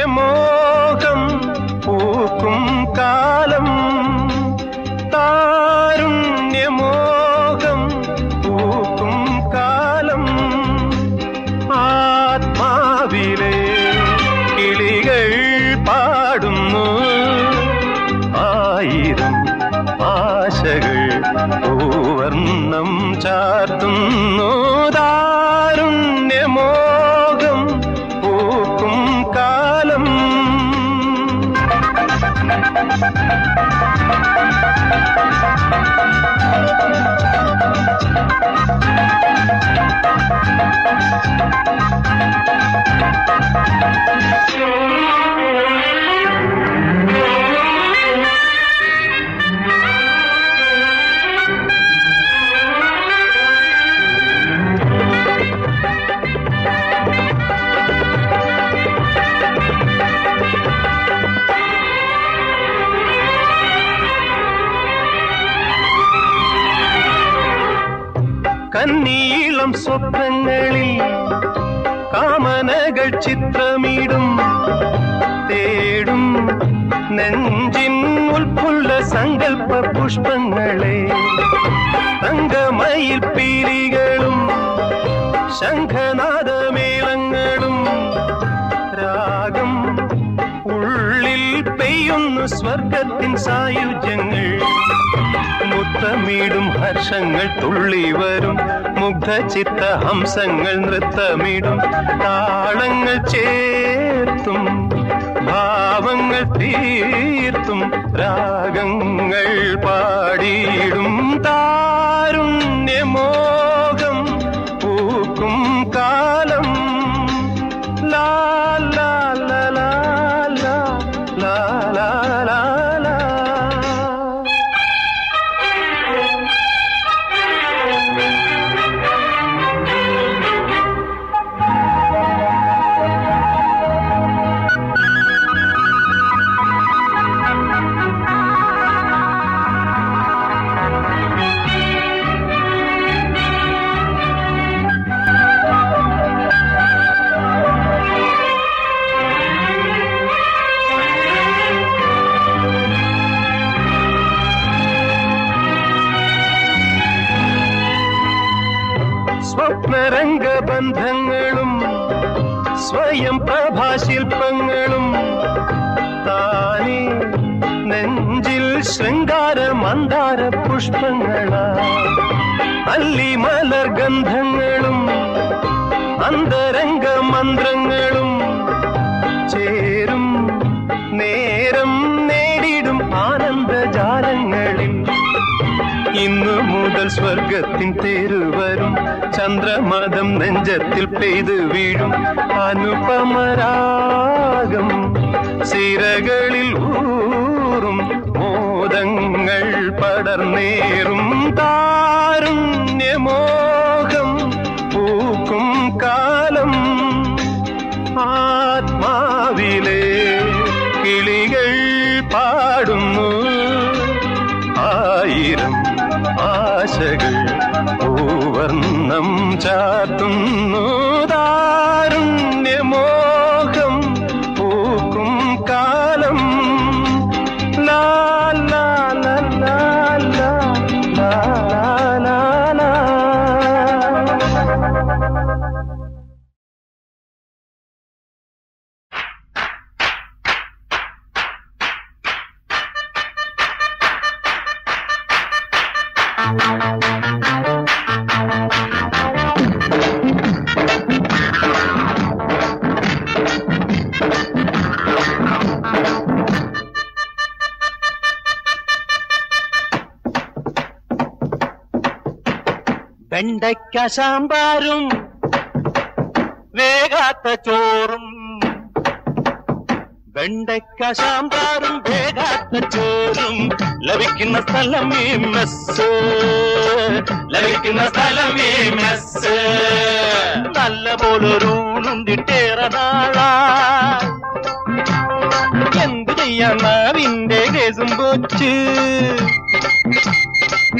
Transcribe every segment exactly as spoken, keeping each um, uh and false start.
താരുണ്യമോഹം പൂക്കും കാലം താരുണ്യമോഹം പൂക്കും കാലം ആത്മാവിലെ കിളികൾ പാടുന്നു ആയിരം ആശകൾ പൂവർണ്ണം ചാർത്തുന്നു താരുണ്യമോഹം പൂക്കും കാലം കന്നീളം സ്വപ്നങ്ങളിൽ കാമനകൾ ചിത്രമിടും തേടും നെഞ്ചിൻ ഉൾപ്പുള്ള സങ്കൽപ്പ പുഷ്പങ്ങളെ തങ്കമയിൽ പീലികളും ശംഖനാദമേളങ്ങളും രാഗം ഉള്ളിൽ പെയ്യുന്നു സ്വർഗത്തിൻ സായുജ്യങ്ങൾ മുത്തമിടും ഹർഷങ്ങൾ തുള്ളി വരും മുഗ്ധചിത്ത ഹംസങ്ങൾ നൃത്തമിടും താളങ്ങൾ ചേർത്തും ഭാവങ്ങൾ തീർത്തും രാഗങ്ങൾ പാടിയിടും താരുണ്യമോഹം പൂക്കും കാലം ലാ ലാ ലാ ലാ ലാ ലാ ലാ ലാ സ്വപ്നരംഗബന്ധങ്ങളും സ്വയം പ്രഭാശില്പങ്ങളും താനേ നെഞ്ചിൽ ശൃംഗാര മന്ദാര പുഷ്പങ്ങളാ അല്ലി മലർ ഗന്ധങ്ങളും അന്തരംഗ മന്ത്രങ്ങളും ചേരും നേരം നേടിടും ആനന്ദജാലങ്ങളിൽ ഇന്നു മുതൽ സ്വർഗത്തിൻ തേരുവരും ചന്ദ്രമദം നെഞ്ചത്തിൽ പെയ്തു വീഴും അനുപമരാഗം സിരകളിൽ ഊറും മോദങ്ങൾ പടർന്നേറും താരുണ്യമോഹം പൂക്കും കാലം ആത്മാവിലെ കിളികൾ പാടുന്നു ആയിരം ആശകൾ പൂവർണ്ണം ചാർത്തുന്നു താരുണ്യമോഹം പൂക്കും കാലം ലാ ലാ ലാ ലാ ലാ ലാ ലാ ലാ. വെണ്ടയ്ക്ക സാമ്പാറും വേഗാത്ത ചോറും വെണ്ടയ്ക്ക സാമ്പാറും വേഗാത്ത ചോറും ലഭിക്കുന്ന സ്ഥലം ഈ മെസ്സ് ലഭിക്കുന്ന സ്ഥലം ഈ മെസ്സ് നല്ല പോലൊരൂണുണ്ടിട്ടേറെ നാളാ എന്ത് ചെയ്യാൻ നാവിന്റെ കേസും പോച്ച്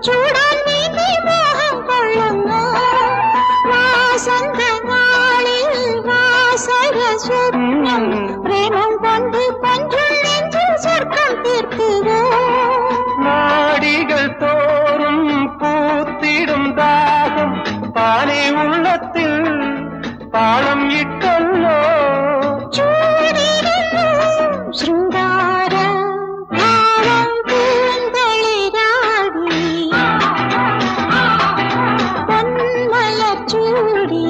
ചൂടാൻ നീതി മോഹം കൊള്ളുന്നു വാസന്തനാളിൽ വാസര സ്വപ്നം പ്രേമം കൊണ്ട് കൊഞ്ചും നെഞ്ചിൽ സ്വർഗം തീർക്കുവോ നാടികൾ തോറും പൂത്തിടും ദാഹം താനേ ഉള്ളത്തിൽ താളം ഇട്ടല്ലോ ചൂടിരുന്നു ശൃംഗാര ഭാവം പൂന്തളിരാടി പൊന്മലർ ചൂടി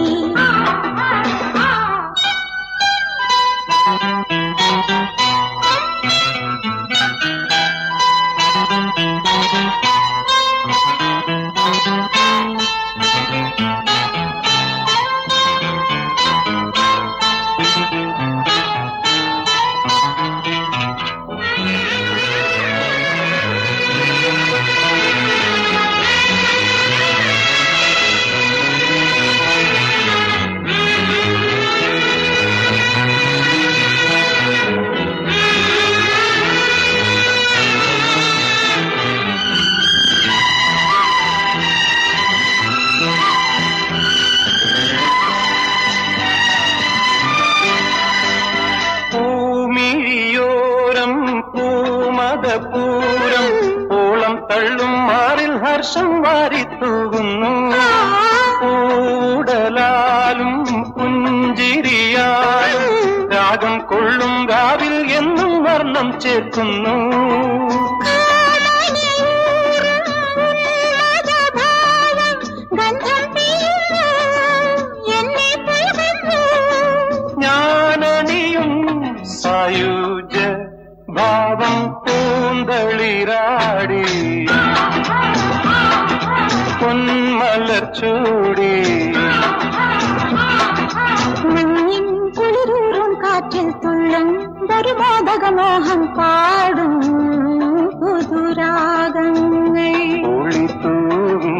പൂരം ഓളം തള്ളും മാറിൽ ഹർഷം വാരിത്തൂകുന്നു കൂടലാലും പുഞ്ചിരിയാലും രാഗം കൊള്ളും രാവിൽ എന്നും വർണ്ണം ചേർക്കുന്നു ഞാനണിയും സായുജ ഭാവം പൂന്തളിരാടി പൊന്മലർ ചൂടി മഞ്ഞിൻ കുളിരൂറും കാറ്റിൽ തുള്ളും ഒരു മോദകമോഹം പാടും പുതുരാഗങ്ങൾ ഒളിത്തൂവും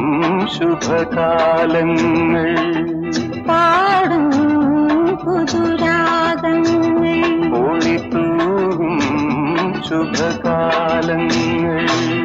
ശുഭകാലങ്ങൾ പാടും പുതുരാഗങ്ങൾ ഒളിത്തൂവും ശുഭകാലങ്ങൾ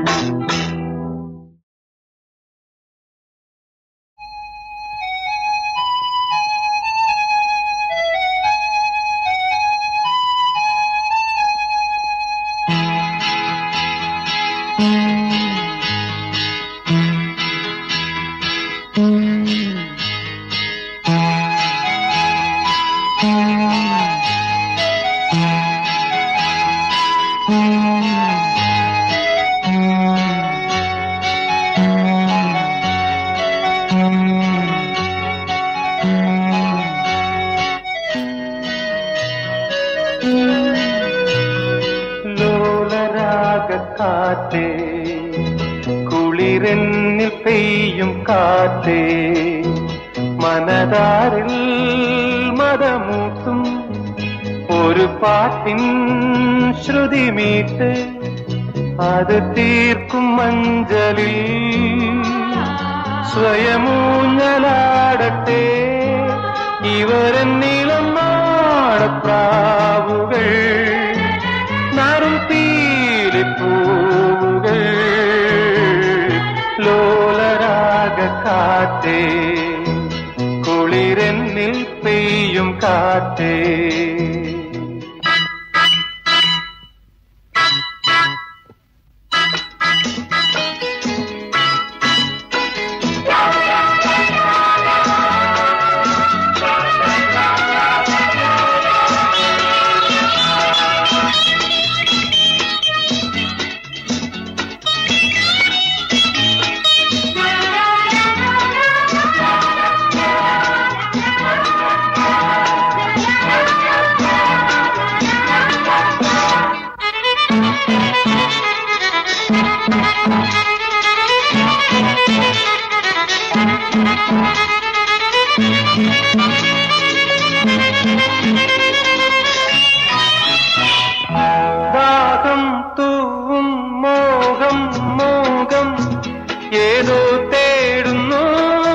കാറ്റേ കുളിരെന്നിൽ പെയ്യും കാറ്റേ മനതാരിൽ മതമൂട്ടും ഒരു പാട്ടിൻ ശ്രുതിമീട്ട് അത് തീർക്കും മഞ്ചലിൽ സ്വയമൂഞ്ഞലാടട്ടെ ഇവരെന്നിളം നാടപ്രാവുകൾ നാറും പീലിപ്പൂവുകൾ ലോലരാഗ കാറ്റേ കുളിരെന്നിൽ പെയ്യും കാറ്റേ ദാഹം തൂവും മോഹം മോഹം ഏതോ തേടുന്നു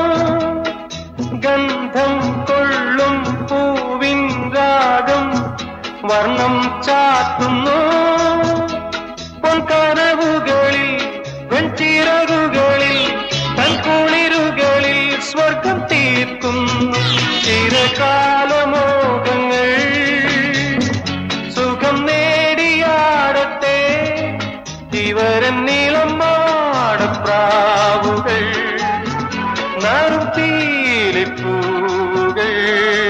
ഗന്ധം കൊള്ളും പൂവിൻ രാഗം വർണ്ണം ചാത്തുന്നു ചിരകാലമോഹങ്ങൾ സുഖം നേടിയാടട്ടെ ഇവരെന്നിളം മാടപ്രാവുകൾ നറുത്തീലിപ്പൂവുകൾ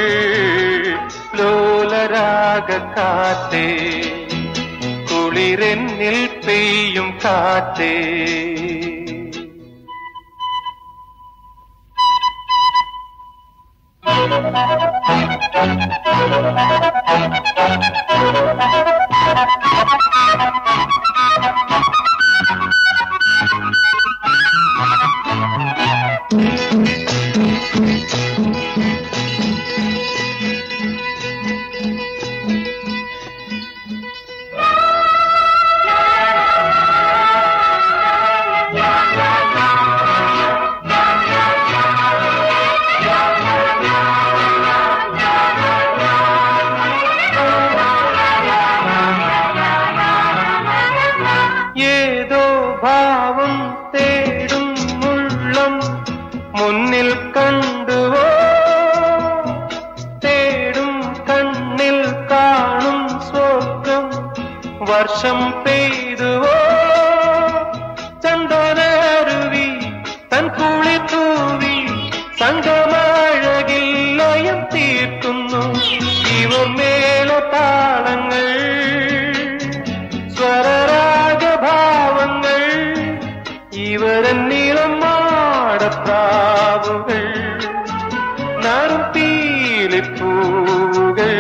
ലോലരാഗക്കാറ്റേ കുളിരെന്നിൽ പെയ്യും കാറ്റേ ഏതോ ഭാവം തേടും ഉള്ളം മുന്നിൽ കണ്ടുവോ തേടും കണ്ണിൽ കാണും സ്വർഗം വർഷം പെയ്തുവോ ചന്ദനരുവി തൻ കുളി തൂവി സംഗമഴകിൽ ലയം തീർക്കുന്നു ഇവർ മേളതാളങ്ങൾ സ്വരരാഗഭാവങ്ങൾ ഇവരെന്നിളം മാടപ്രാവുകൾ നറുത്തീലിപ്പൂവുകൾ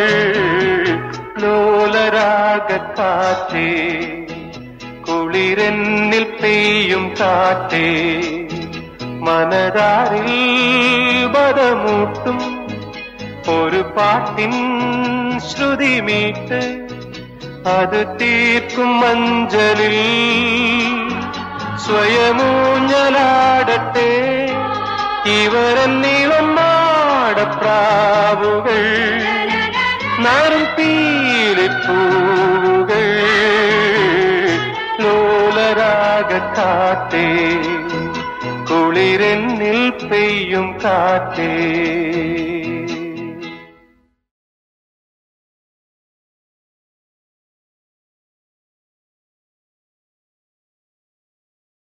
ലോലരാഗക്കാറ്റേ കുളിരെന്നിൽ പെയ്യും കാറ്റേ മനതാരിൽ ബദമൂട്ടും ഒരു പാട്ടിൻ ശ്രുതിമീട്ട് അത് തീർക്കും മഞ്ചലിൽ സ്വയമൂഞ്ഞലാടട്ടെ ഇവരെന്നിളം മാടപ്രാവുകൾ നറുത്തീലിപ്പൂവുകൾ ലോലരാഗക്കാറ്റേ കുളിരെന്നിൽ പെയ്യും കാറ്റേ